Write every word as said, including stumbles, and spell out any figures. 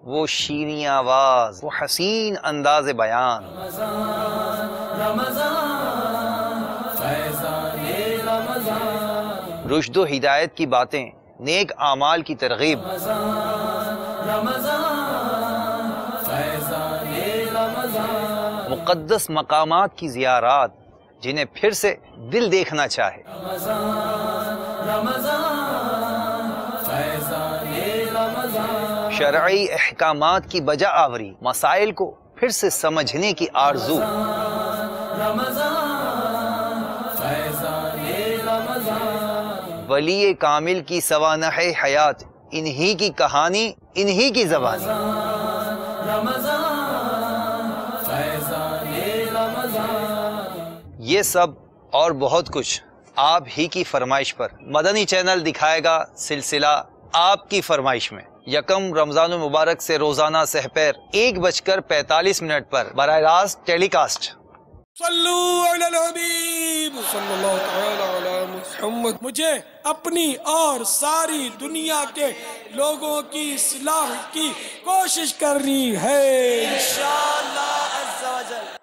وہ شیریں آواز، وہ حسین انداز بیان، رشد و ہدایت کی باتیں، نیک اعمال کی ترغیب، مقدس مقامات کی زیارات جنہیں پھر سے دل دیکھنا چاہے، شرعی احکامات کی بجا آوری، مسائل کو پھر سے سمجھنے کی آرزو، ولی کامل کی سوانح حیات، انہی کی کہانی، انہی کی زبانی، یہ سب اور بہت کچھ آپ ہی کی فرمائش پر مدنی چینل دکھائے گا سلسلہ آپ کی فرمائش میں، یکم رمضان المبارک سے روزانہ سحپیر ایک بج کر پینتالیس منٹ پر براہ راست ٹیلی کاسٹ۔ صلو علی الحبیب صلی اللہ تعالی علی محمد۔ مجھے اپنی اور ساری دنیا کے لوگوں کی اصلاح کی کوشش کرنی ہے انشاءاللہ عز و جل۔